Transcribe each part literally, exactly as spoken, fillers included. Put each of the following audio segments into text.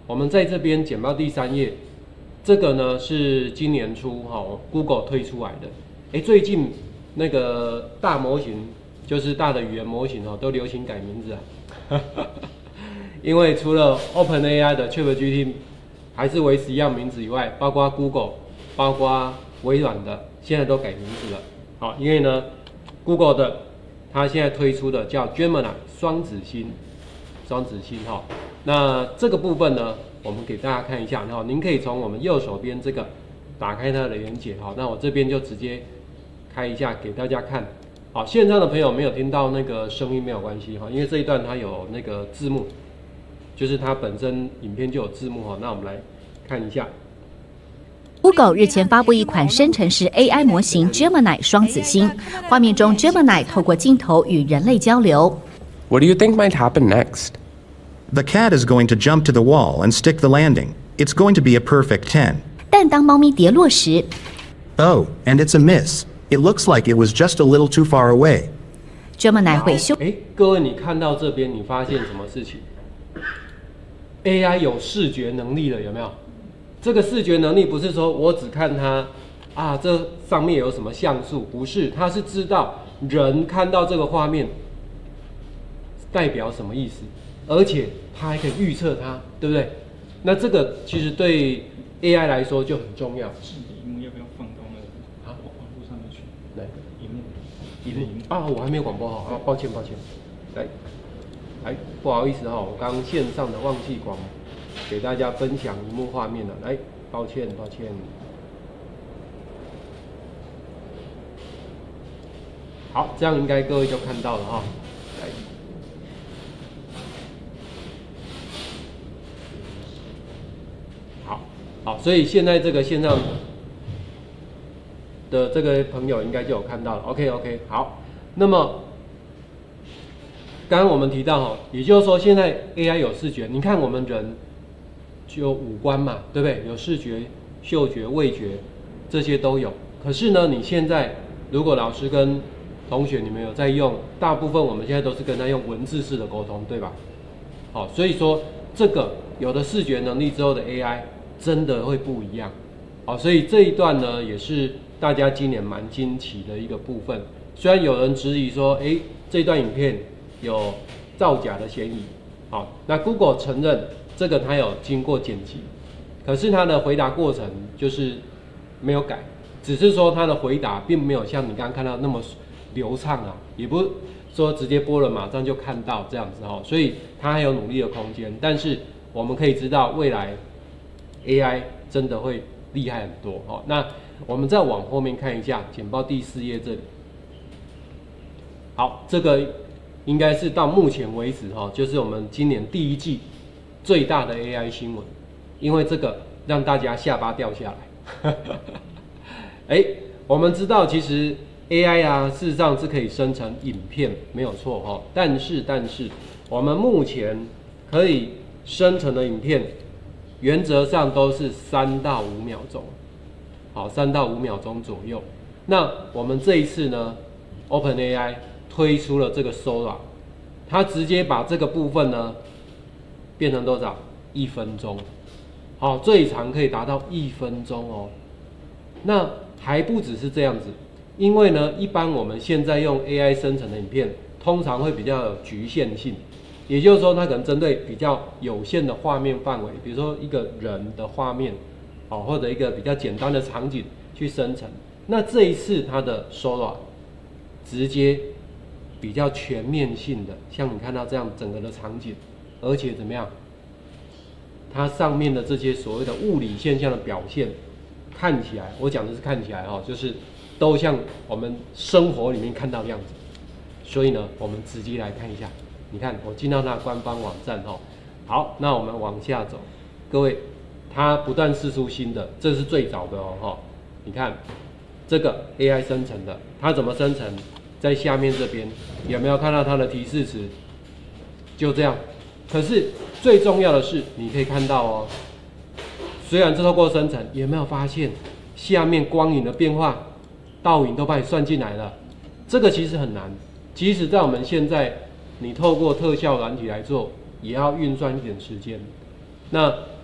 我们在这边简报第三页，这个呢是今年初哈、哦、Google 推出来的。哎，最近那个大模型，就是大的语言模型哦，都流行改名字啊。因为除了 OpenAI 的 ChatGPT 还是维持一样名字以外，包括 Google、包括微软的，现在都改名字了。好，因为呢 ，Google 的它现在推出的叫 Gemini 双子星，双子星哈。那这个部分呢，我们给大家看一下，然后您可以从我们右手边这个打开它的连结，好，那我这边就直接开一下给大家看。好，线上的朋友没有听到那个声音没有关系哈，因为这一段它有那个字幕，就是它本身影片就有字幕哈。那我们来看一下。 Google 日前发布一款生成式 A I 模型 Gemini 双子星，画面中 Gemini 透过镜头与人类交流。 What do you think might happen next? The cat is going to jump to the wall and stick the landing. It's going to be a perfect ten. 但当猫咪跌落时 Oh, and it's a miss. It looks like it was just a little too far away. Gemini 会修。 哎，各位，你看到这边，你发现什么事情 ？A I 有视觉能力了，有没有？这个视觉能力不是说我只看它啊，这上面有什么像素，不是，它是知道人看到这个画面代表什么意思。而且它还可以预测它，对不对？那这个其实对 A I 来说就很重要。 是荧幕要不要放到那个啊网络上面去？ 来， 荧幕， 荧幕啊，我还没有广播好啊，抱歉抱歉。来，来，不好意思哈、哦，我刚刚线上的忘记广给大家分享荧幕画面了。来，抱歉抱歉。好，这样应该各位就看到了哈、哦。来。好，所以现在这个线上的这个朋友应该就有看到了。OK OK， 好。那么刚刚我们提到哈，也就是说现在 A I 有视觉，你看我们人就有五官嘛，对不对？有视觉、嗅觉、味觉这些都有。可是呢，你现在如果老师跟同学你们有在用，大部分我们现在都是跟他用文字式的沟通，对吧？好，所以说这个有了视觉能力之后的 A I。真的会不一样，好，所以这一段呢，也是大家今年蛮惊奇的一个部分。虽然有人质疑说，哎，这段影片有造假的嫌疑，好，那 Google 承认这个它有经过剪辑，可是它的回答过程就是没有改，只是说它的回答并没有像你刚刚看到那么流畅啊，也不是说直接播了马上就看到这样子哈，所以它还有努力的空间。但是我们可以知道未来。A I 真的会厉害很多哦。那我们再往后面看一下，简报第四页这里。好，这个应该是到目前为止哈、哦，就是我们今年第一季最大的 A I 新闻，因为这个让大家下巴掉下来。哎，我们知道其实 A I 啊，事实上是可以生成影片，没有错哈、哦。但是但是，我们目前可以生成的影片。原则上都是三到五秒钟，好，三到五秒钟左右。那我们这一次呢 ，OpenAI 推出了这个 Sora， 它直接把这个部分呢变成多少？一分钟，好，最长可以达到一分钟哦。那还不只是这样子，因为呢，一般我们现在用 A I 生成的影片，通常会比较有局限性。也就是说，它可能针对比较有限的画面范围，比如说一个人的画面，哦，或者一个比较简单的场景去生成。那这一次它的 Sora 直接比较全面性的，像你看到这样整个的场景，而且怎么样？它上面的这些所谓的物理现象的表现，看起来，我讲的是看起来哈、哦，就是都像我们生活里面看到的样子。所以呢，我们直接来看一下。你看，我进到它的官方网站哈，好，那我们往下走，各位，它不断释出新的，这是最早的哦哈。你看，这个 A I 生成的，它怎么生成？在下面这边有没有看到它的提示词？就这样。可是最重要的是，你可以看到哦，虽然是透过生成，有没有发现下面光影的变化、倒影都把你算进来了？这个其实很难，即使在我们现在。你透过特效软体来做，也要运算一点时间。那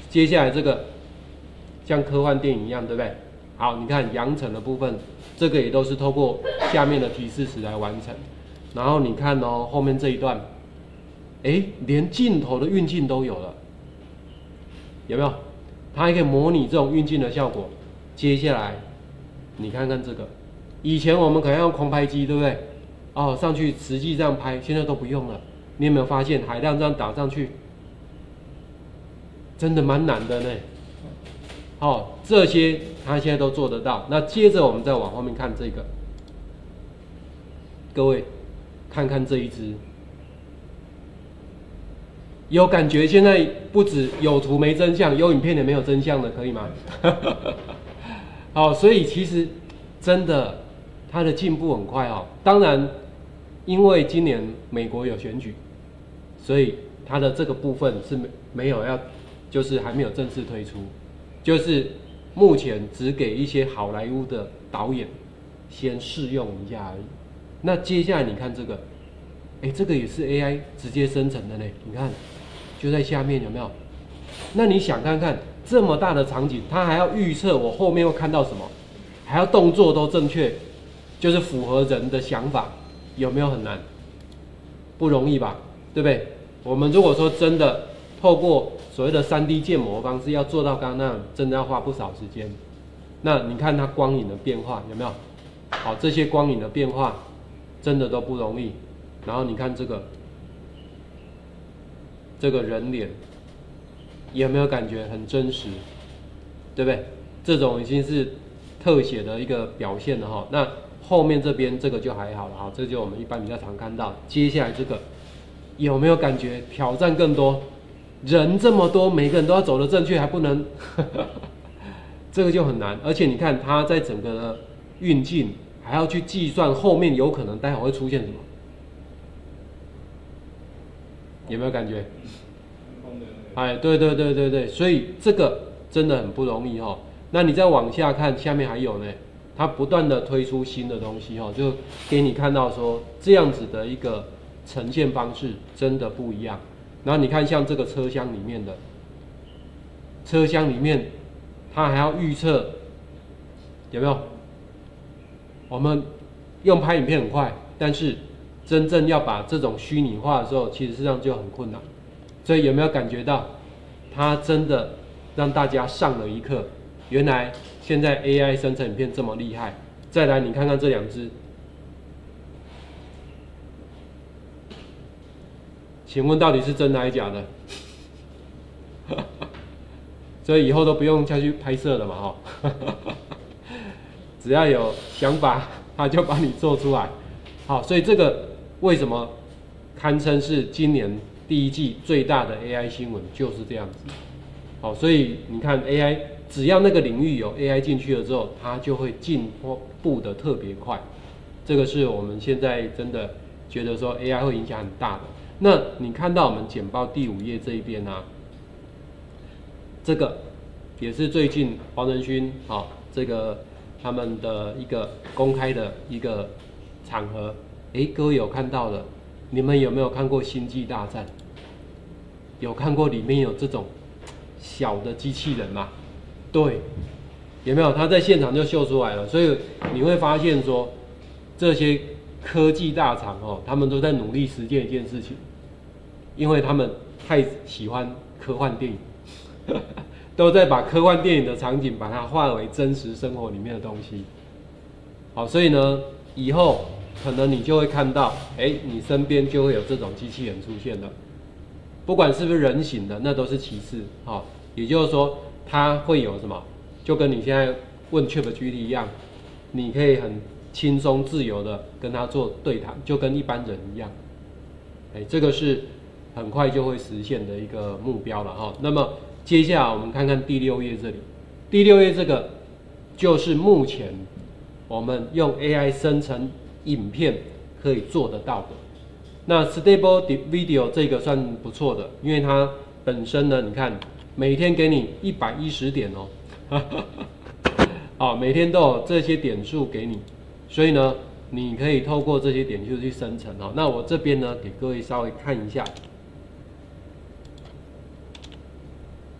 接下来这个像科幻电影一样，对不对？好，你看扬尘的部分，这个也都是透过下面的提示词来完成。然后你看哦，后面这一段，哎，连镜头的运镜都有了，有没有？它还可以模拟这种运镜的效果。接下来你看看这个，以前我们可能要用空拍机，对不对？哦，上去实际这样拍，现在都不用了。你有没有发现海量这样打上去，真的蛮难的呢？哦，这些它现在都做得到。那接着我们再往后面看这个，各位看看这一支，有感觉现在不止有图没真相，有影片也没有真相的，可以吗？好，所以其实真的它的进步很快哦。当然，因为今年美国有选举，所以它的这个部分是没没有要，就是还没有正式推出。就是目前只给一些好莱坞的导演先试用一下而已。那接下来你看这个，哎，这个也是 A I 直接生成的呢。你看，就在下面有没有？那你想看看这么大的场景，它还要预测我后面会看到什么，还要动作都正确，就是符合人的想法，有没有很难？不容易吧？对不对？我们如果说真的透过所谓的 三 D 建模方式要做到刚刚那样，真的要花不少时间。那你看它光影的变化有没有？好，这些光影的变化真的都不容易。然后你看这个，这个人脸有没有感觉很真实？对不对？这种已经是特写的一个表现了哈。那后面这边这个就还好了哈，这就我们一般比较常看到。接下来这个有没有感觉挑战更多？人这么多，每个人都要走得正确，还不能，这个就很难。而且你看，它在整个的运镜还要去计算后面有可能待会会出现什么，有没有感觉？哎，对对对对对，所以这个真的很不容易哦。那你再往下看，下面还有呢，它不断的推出新的东西哦，就给你看到说这样子的一个呈现方式真的不一样。然后你看，像这个车厢里面的，车厢里面，它还要预测，有没有？我们用拍影片很快，但是真正要把这种虚拟化的时候，其实实际上就很困难。所以有没有感觉到，它真的让大家上了一课？原来现在 A I 生成影片这么厉害。再来，你看看这两只。请问到底是真的还是假的？所以以后都不用下去拍摄了嘛，哈，只要有想法，他就把你做出来。好，所以这个为什么堪称是今年第一季最大的 A I 新闻，就是这样子。好，所以你看 A I， 只要那个领域有 A I 进去了之后，它就会进步的特别快。这个是我们现在真的觉得说 A I 会影响很大的。那你看到我们简报第五页这一边啊，这个也是最近黄仁勋啊，这个他们的一个公开的一个场合，哎，各位有看到的，你们有没有看过《星际大战》？有看过里面有这种小的机器人吗？对，有没有？他在现场就秀出来了，所以你会发现说这些科技大厂哦，他们都在努力实践一件事情，因为他们太喜欢科幻电影，都在把科幻电影的场景把它化为真实生活里面的东西。好，所以呢，以后可能你就会看到，哎，你身边就会有这种机器人出现了，不管是不是人形的，那都是其次。好，也就是说，它会有什么，就跟你现在问 ChatGPT 一样，你可以很轻松自由的跟他做对谈，就跟一般人一样。哎，这个是很快就会实现的一个目标了哈。那么接下来我们看看第六页这里，第六页这个就是目前我们用 A I 生成影片可以做得到的。那 Stable Video 这个算不错的，因为它本身呢，你看每天给你一百一十点哦，好，每天都有这些点数给你。所以呢，你可以透过这些点数去生成哦。那我这边呢，给各位稍微看一下。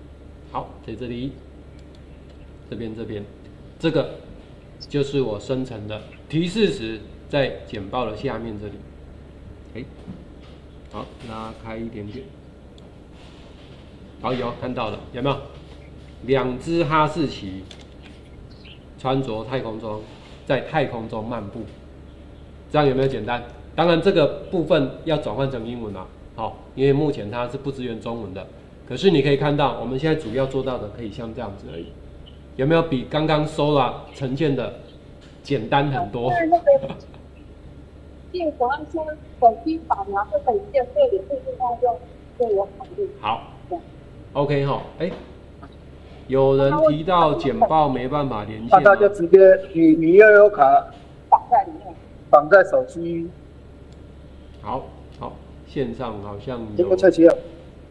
好，在这里，这边这边，这个就是我生成的提示词，在简报的下面这里。哎，好，拉开一点点。好，有看到了，有没有？两只哈士奇穿着太空装，在太空中漫步，这样有没有简单？当然，这个部分要转换成英文啊，好，因为目前它是不支援中文的。可是你可以看到，我们现在主要做到的可以像这样子而已，有没有比刚刚 Sora 呈现的简单很多？ 在那个进国安说手机扫描这个影片，这里是另外用，对我考虑。 好 ，OK 哈，哎，有人提到简报没办法连线、啊， 那他就直接你你悠游卡绑在里面， 绑在手机。 好，好，线上好像这有。 个测试。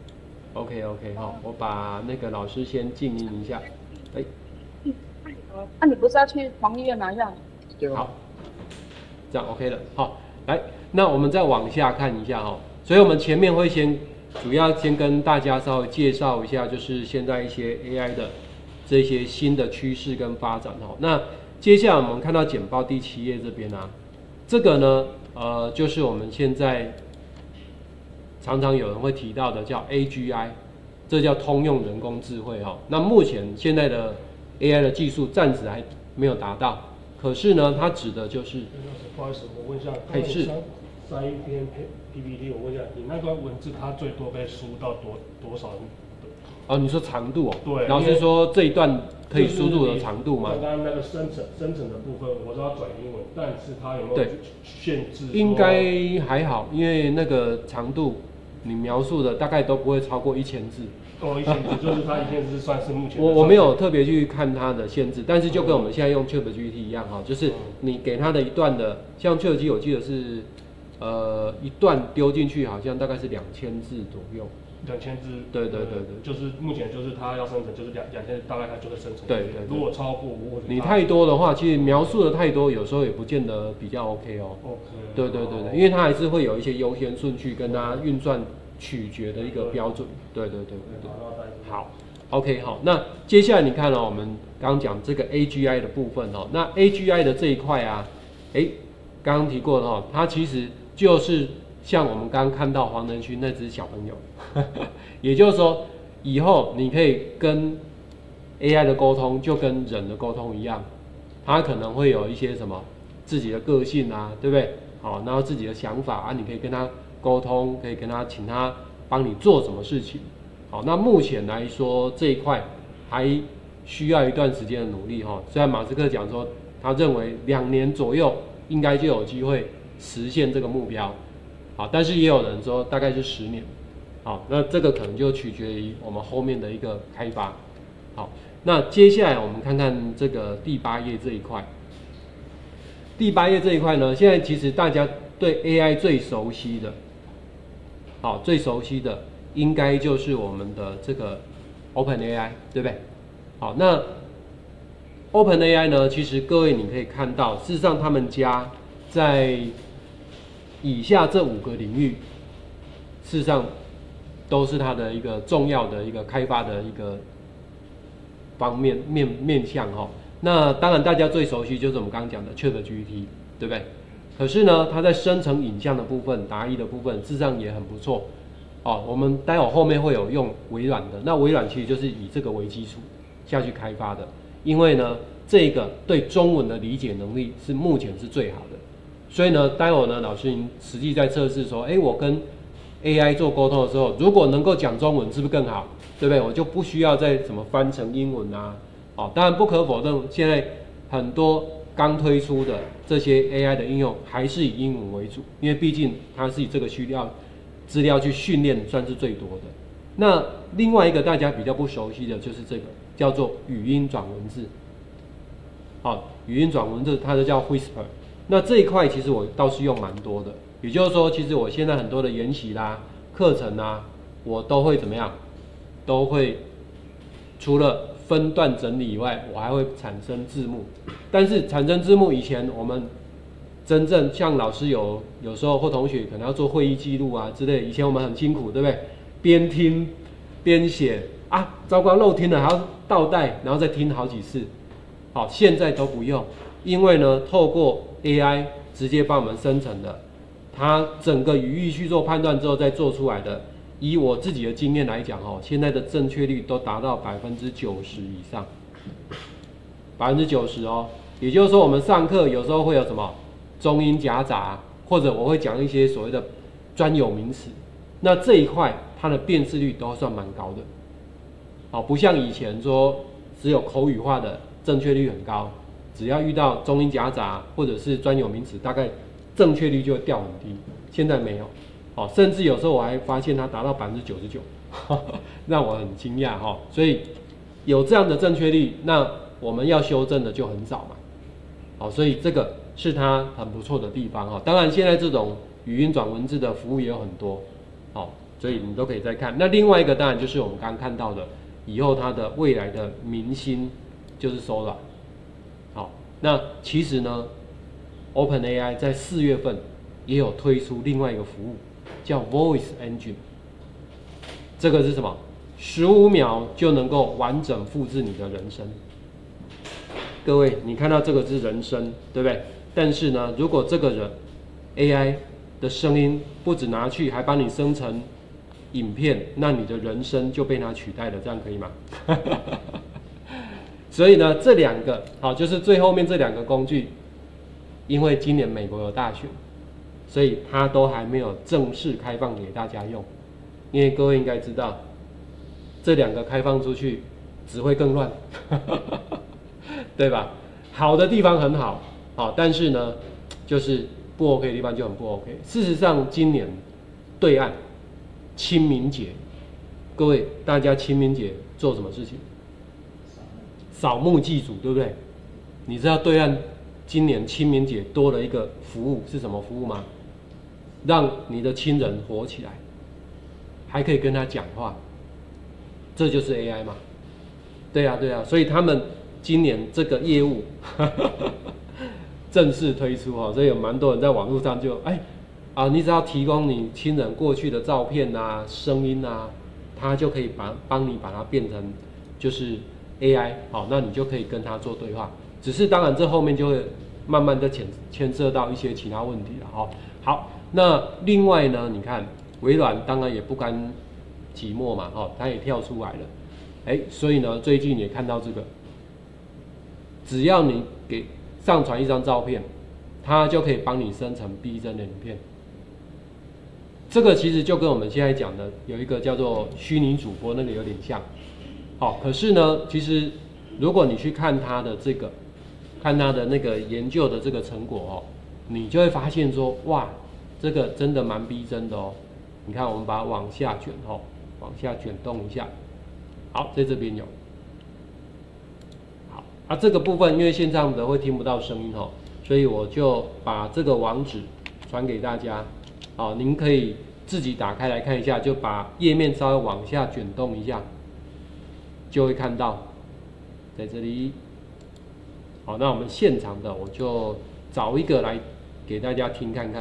OK OK 好，我把那个老师先静音一下。哎， 那、啊、你不是要去同医院拿药？ 好，这样 OK 了。好，来，那我们再往下看一下哈。所以我们前面会先主要先跟大家稍微介绍一下，就是现在一些 A I 的这些新的趋势跟发展哈。那接下来我们看到简报第七页这边啊，这个呢，呃，就是我们现在常常有人会提到的叫 A G I， 这叫通用人工智慧哈。那目前现在的 A I 的技术暂时还没有达到，可是呢，它指的就是， 不好意思，我问一下， 哎是， 删一篇 P P T， 我问一下，你那段文字它最多可以输到多多少？ 哦，你说长度哦？ 对。 老师说这一段可以输入的长度吗？ 刚刚那个生成生成的部分，我知道转英文，但是它有没有限制？ 应该还好，因为那个长度你描述的大概都不会超过一千字。 哦，一千字就是它一千字算是目前。 我我没有特别去看它的限制，但是就跟我们现在用 ChatGPT 一样哈，就是你给它的一段的，像 ChatGPT 我记得是，呃，一段丢进去好像大概是两千字左右。 两千字。 对对对对。 就是目前就是它要生成就是两两千，大概它就会生成。 对 对, 对。 如果超过我你太多的话，其实描述的太多，有时候也不见得比较 OK 哦。 OK。对对对对，因为它还是会有一些优先顺序跟它运算取决的一个标准。对对对对对。好 ，OK 好，那接下来你看了、哦、我们刚刚讲这个 A G I 的部分哦，那 A G I 的这一块啊，哎，刚刚提过的哦，它其实就是像我们刚刚看到黄仁勋那只小朋友，呵呵也就是说，以后你可以跟 A I 的沟通就跟人的沟通一样，它可能会有一些什么自己的个性啊，对不对？好，然后自己的想法啊，你可以跟他沟通，可以跟他请他帮你做什么事情。好，那目前来说这一块还需要一段时间的努力哈。虽然马斯克讲说，他认为两年左右应该就有机会实现这个目标，好，但是也有人说大概是十年。好，那这个可能就取决于我们后面的一个开发。好，那接下来我们看看这个第八页这一块。第八页这一块呢，现在其实大家对 A I 最熟悉的，好，最熟悉的。应该就是我们的这个 OpenAI， 对不对？好，那 OpenAI 呢，其实各位你可以看到，事实上他们家在以下这五个领域，事实上都是它的一个重要的一个开发的一个方面面面向哈。那当然大家最熟悉就是我们刚刚讲的 ChatGPT， 对不对？可是呢，它在生成影像的部分、答疑的部分，事实上也很不错。哦，我们待会后面会有用微软的，那微软其实就是以这个为基础下去开发的，因为呢，这个对中文的理解能力是目前是最好的，所以呢，待会呢，老师您实际在测试说，哎，我跟 A I 做沟通的时候，如果能够讲中文，是不是更好？对不对？我就不需要再怎么翻成英文啊。哦，当然不可否认，现在很多刚推出的这些 A I 的应用还是以英文为主，因为毕竟它是以这个需要。资料去训练算是最多的。那另外一个大家比较不熟悉的就是这个叫做语音转文字。好，语音转文字它就叫 Whisper。那这一块其实我倒是用蛮多的，也就是说，其实我现在很多的研习啦、课程啦，我都会怎么样？都会除了分段整理以外，我还会产生字幕。但是产生字幕以前我们真正像老师有有时候或同学可能要做会议记录啊之类，以前我们很辛苦，对不对？边听边写， 啊，糟糕漏听了还要倒带，然后再听好几次。好，现在都不用，因为呢，透过 A I 直接帮我们生成的，它整个语义去做判断之后再做出来的。以我自己的经验来讲，哦，现在的正确率都达到百分之九十以上，百分之九十哦。也就是说，我们上课有时候会有什么中英夹杂，或者我会讲一些所谓的专有名词，那这一块它的辨识率都算蛮高的。好，不像以前说只有口语化的正确率很高，只要遇到中英夹杂或者是专有名词，大概正确率就会掉很低。现在没有。哦，甚至有时候我还发现它达到百分之九十九，让我很惊讶哈。所以有这样的正确率，那我们要修正的就很少嘛。好，所以这个是它很不错的地方哈。当然，现在这种语音转文字的服务也有很多，好，所以你都可以再看。那另外一个当然就是我们刚刚看到的，以后它的未来的明星就是 Sora。好，那其实呢 ，OpenAI 在四月份也有推出另外一个服务。叫 Voice Engine， 这个是什么？十五秒就能够完整复制你的人声。各位，你看到这个是人声，对不对？但是呢，如果这个人 A I 的声音不只拿去，还帮你生成影片，那你的人声就被它取代了，这样可以吗？所以呢，这两个好，就是最后面这两个工具，因为今年美国有大选。所以它都还没有正式开放给大家用，因为各位应该知道，这两个开放出去只会更乱，对吧？好的地方很好，好，但是呢，就是不 OK 的地方就很不 OK。事实上，今年对岸清明节，各位大家清明节做什么事情？扫墓祭祖，对不对？你知道对岸今年清明节多了一个服务是什么服务吗？让你的亲人活起来，还可以跟他讲话，这就是 A I 嘛？对啊，对啊，所以他们今年这个业务正式推出哦，所以有蛮多人在网络上就哎啊，你只要提供你亲人过去的照片啊、声音啊，他就可以把帮你把它变成就是 A I， 好，那你就可以跟他做对话。只是当然这后面就会慢慢的牵牵涉到一些其他问题了哈。好。那另外呢，你看微软当然也不甘寂寞嘛，哈，它也跳出来了，哎，所以呢，最近也看到这个，只要你给上传一张照片，它就可以帮你生成逼真的影片。这个其实就跟我们现在讲的有一个叫做虚拟主播那个有点像，好，可是呢，其实如果你去看它的这个，看它的那个研究的这个成果哦，你就会发现说，哇。这个真的蛮逼真的哦，你看我们把它往下卷哦，往下卷动一下，好，在这边有，好啊，这个部分因为线上的会听不到声音哦，所以我就把这个网址传给大家，好，您可以自己打开来看一下，就把页面稍微往下卷动一下，就会看到，在这里，好，那我们现场的我就找一个来给大家听看看。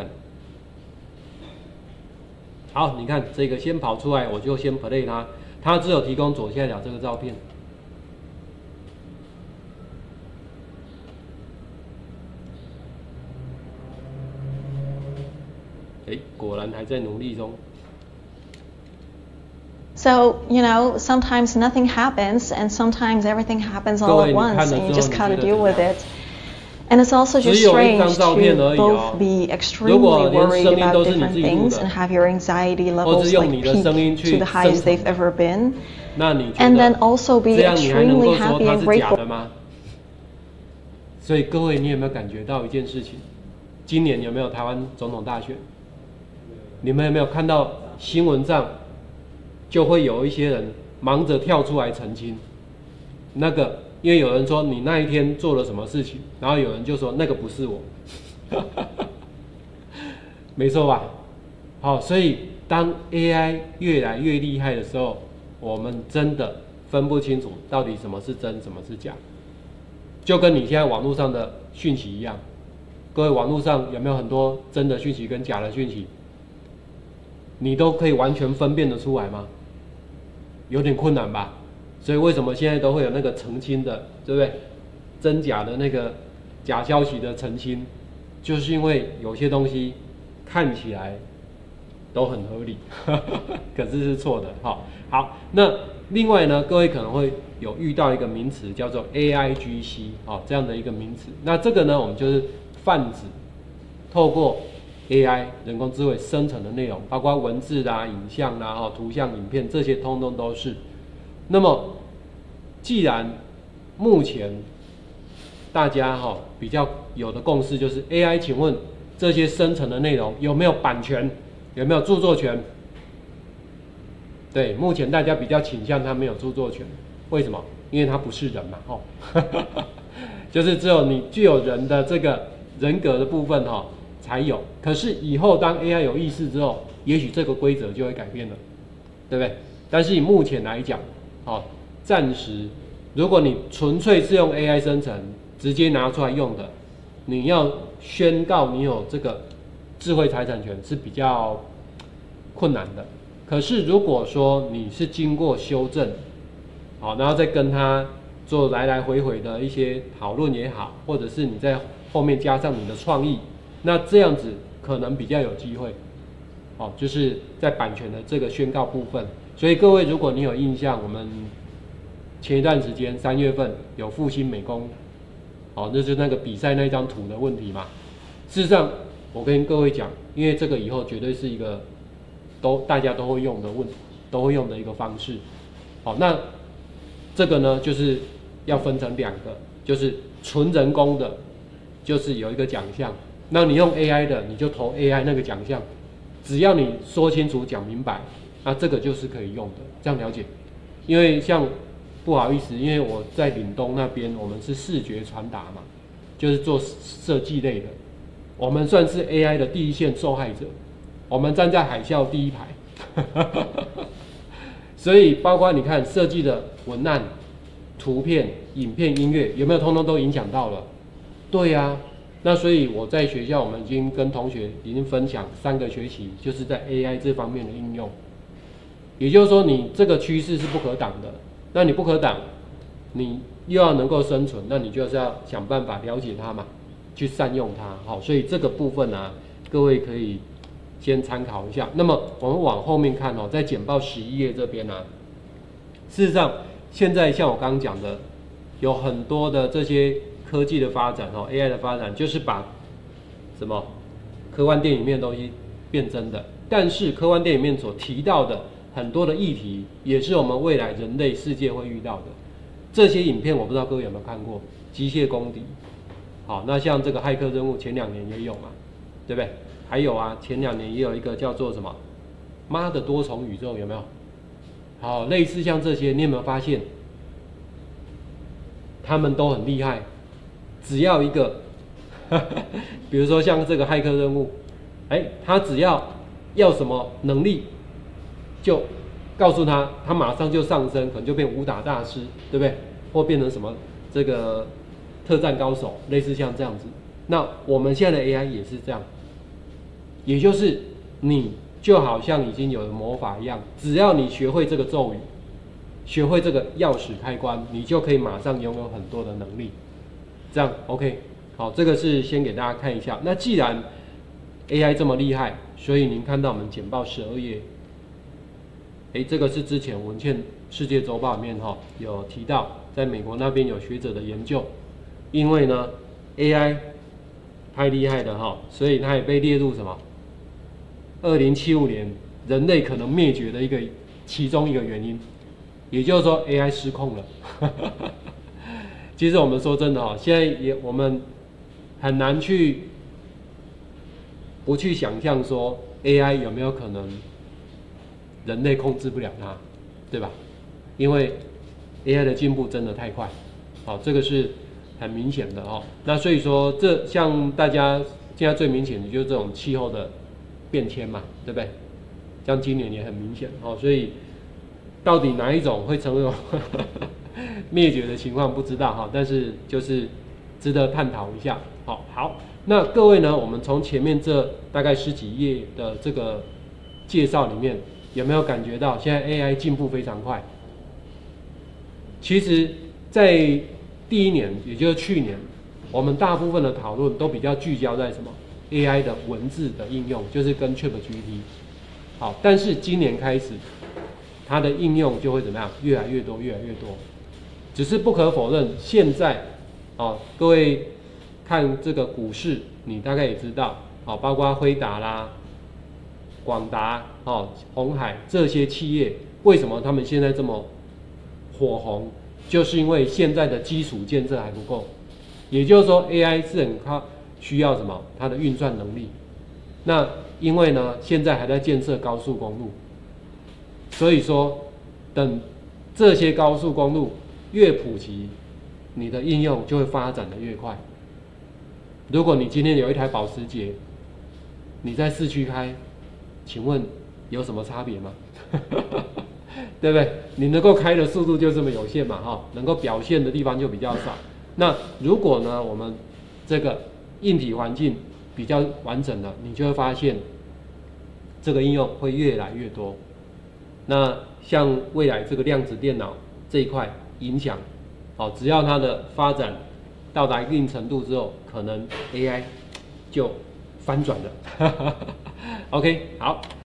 好，你看这个先跑出来，我就先 play 它，它只有提供左下角这个照片。哎，果然还在努力中。 So, you know, sometimes nothing happens, and sometimes everything happens all at once, and you just gotta deal with it. And it's also just strange to both be extremely worried about different things and have your anxiety levels like peak to the highest they've ever been, and then also be extremely happy and grateful. 所以各位，你有没有感觉到一件事情？今年有没有台湾总统大选？你们有没有看到新闻上就会有一些人忙着跳出来澄清？那个，因为有人说你那一天做了什么事情，然后有人就说那个不是我，没错吧？好，所以当 A I 越来越厉害的时候，我们真的分不清楚到底什么是真，什么是假。就跟你现在网络上的讯息一样，各位网络上有没有很多真的讯息跟假的讯息？你都可以完全分辨得出来吗？ 有点困难吧？所以为什么现在都会有那个澄清的，对不对？真假的那个假消息的澄清，就是因为有些东西看起来都很合理，可是是错的。好，好，那另外呢，各位可能会有遇到一个名词叫做 A I G C 哦，这样的一个名词。那这个呢，我们就是泛指透过 A I 人工智慧生成的内容，包括文字啦、影像啦、哦、图像、影片这些，通通都是。那么，既然目前大家哈、哦、比较有的共识就是 A I， 请问这些生成的内容有没有版权？有没有著作权？对，目前大家比较倾向它没有著作权，为什么？因为它不是人嘛，吼、哦，就是只有你具有人的这个人格的部分哈、哦、才有。可是以后当 A I 有意识之后，也许这个规则就会改变了，对不对？但是以目前来讲，哦，暂时如果你纯粹是用 A I 生成，直接拿出来用的，你要宣告你有这个智慧财产权是比较困难的。可是如果说你是经过修正，好，然后再跟他做来来回回的一些讨论也好，或者是你在后面加上你的创意，那这样子可能比较有机会。好，就是在版权的这个宣告部分。所以各位，如果你有印象，我们前一段时间三月份有复兴美工，好，那就是那个比赛那张图的问题嘛。事实上，我跟各位讲，因为这个以后绝对是一个都大家都会用的问，都会用的一个方式。好，那这个呢，就是要分成两个，就是纯人工的，就是有一个奖项。那你用 A I 的，你就投 A I 那个奖项，只要你说清楚、讲明白，那这个就是可以用的。这样了解？因为像不好意思，因为我在岭东那边，我们是视觉传达嘛，就是做设计类的，我们算是 A I 的第一线受害者，我们站在海啸第一排，所以包括你看设计的文案、图片、影片、音乐，有没有通通都影响到了？对呀、啊，那所以我在学校，我们已经跟同学已经分享三个学期，就是在 A I 这方面的应用。也就是说，你这个趋势是不可挡的。那你不可挡，你又要能够生存，那你就是要想办法了解它嘛，去善用它。好，所以这个部分啊，各位可以先参考一下。那么我们往后面看哦，在简报十一页这边啊，事实上现在像我刚刚讲的，有很多的这些科技的发展哦 ，A I 的发展，就是把什么科幻电影里面的东西变真的。但是科幻电影里面所提到的很多的议题，也是我们未来人类世界会遇到的。这些影片我不知道各位有没有看过，机械公敌。好，那像这个骇客任务前两年也有嘛，对不对？还有啊，前两年也有一个叫做什么妈的多重宇宙，有没有？好，类似像这些，你有没有发现他们都很厉害？只要一个比如说像这个骇客任务，哎，他只要要什么能力，就告诉他，他马上就上升，可能就变武打大师，对不对？或变成什么这个特战高手，类似像这样子。那我们现在的 A I 也是这样，也就是你就好像已经有了魔法一样，只要你学会这个咒语，学会这个钥匙开关，你就可以马上拥有很多的能力。这样 OK， 好，这个是先给大家看一下。那既然 A I 这么厉害，所以您看到我们简报十二页，哎，这个是之前文茜世界周报里面哈、哦、有提到，在美国那边有学者的研究，因为呢 A I 太厉害了哈、哦，所以它也被列入什么二零七五年人类可能灭绝的一个其中一个原因，也就是说 A I 失控了。其实我们说真的哈、哦，现在也我们很难去不去想象说 A I 有没有可能人类控制不了它，对吧？因为 A I 的进步真的太快，好，这个是很明显的哦。那所以说，这像大家现在最明显的就是这种气候的变迁嘛，对不对？像今年也很明显哦。所以到底哪一种会成为灭绝的情况不知道哈，但是就是值得探讨一下。好，好，那各位呢，我们从前面这大概十几页的这个介绍里面，有没有感觉到现在 A I 进步非常快？ 其实，在第一年，也就是去年，我们大部分的讨论都比较聚焦在什么 A I 的文字的应用，就是跟 ChatGPT。好，但是今年开始，它的应用就会怎么样？越来越多，越来越多。只是不可否认，现在，哦，各位看这个股市，你大概也知道，哦，包括辉达啦、广达、哦、鸿海这些企业，为什么他们现在这么火红？就是因为现在的基础建设还不够，也就是说 A I 是很靠需要什么？它的运算能力。那因为呢，现在还在建设高速公路，所以说等这些高速公路越普及，你的应用就会发展的越快。如果你今天有一台保时捷，你在市区开，请问有什么差别吗？对不对？你能够开的速度就这么有限嘛，哈，能够表现的地方就比较少。那如果呢，我们这个硬体环境比较完整了，你就会发现这个应用会越来越多。那像未来这个量子电脑这一块影响，哦，只要它的发展到达一定程度之后，可能 A I 就翻转了。OK， 好。